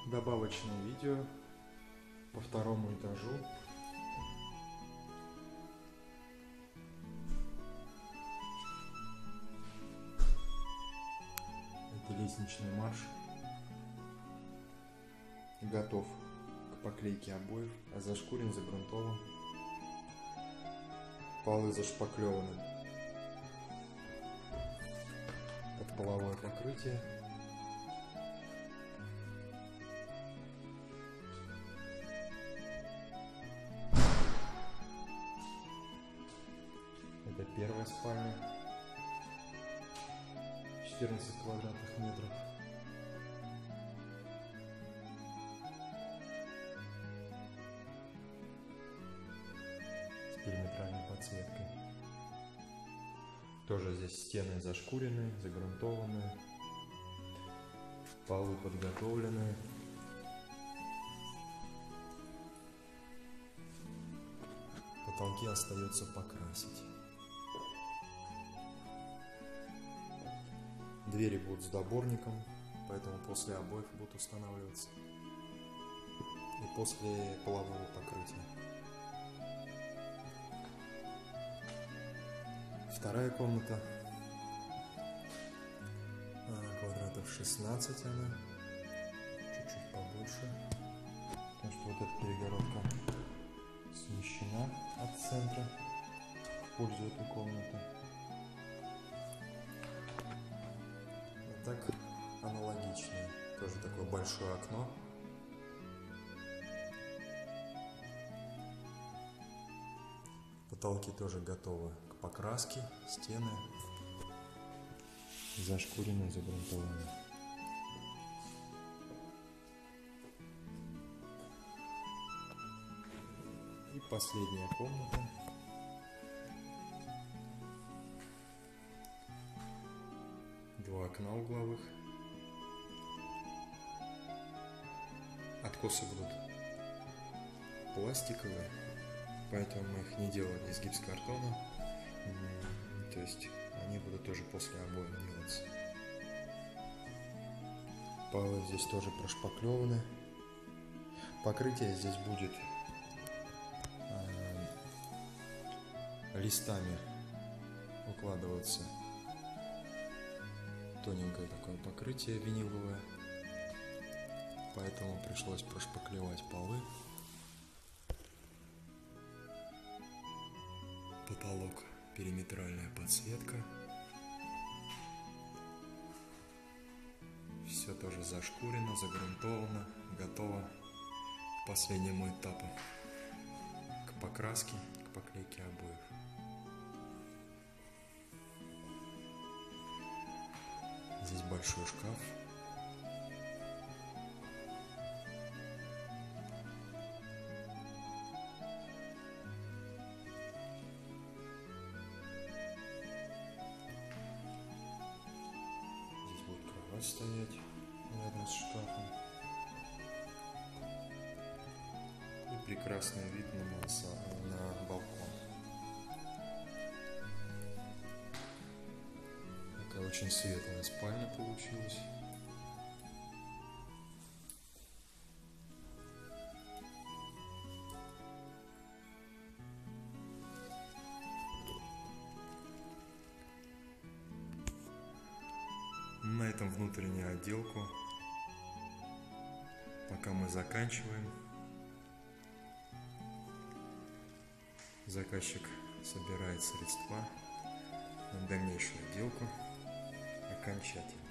Добавочное видео по второму этажу. Это лестничный марш. Готов к поклейке обоев, зашкурен, загрунтован. Полы зашпаклеваны под половое покрытие. Это первая спальня, 14 квадратных метров. С периметральной подсветкой. Тоже здесь стены зашкуренные, загрунтованные, полы подготовленные. Потолки остается покрасить. Двери будут с доборником, поэтому после обоев будут устанавливаться. И после полового покрытия. Вторая комната. Квадратов 16 она. Чуть-чуть побольше. Потому что вот эта перегородка смещена от центра в пользу этой комнаты. А так аналогичное. Тоже такое большое окно. Потолки тоже готовы к покраске, стены зашкурены, загрунтованы. И последняя комната. Два окна угловых. Откосы будут пластиковые, поэтому мы их не делали из гипсокартона. То есть они будут тоже после обоев делаться. Полы здесь тоже прошпаклеваны. Покрытие здесь будет листами укладываться. Тоненькое такое покрытие виниловое. Поэтому пришлось прошпаклевать полы. Потолок, периметральная подсветка. Все тоже зашкурено, загрунтовано, готово к последнему этапу, к покраске, к поклейке обоев. Здесь большой шкаф. Здесь будет кровать стоять рядом с шкафом. И прекрасный вид на балкон. Такая очень светлая спальня получилась. На этом внутреннюю отделку пока мы заканчиваем. Заказчик собирает средства на дальнейшую отделку окончательно.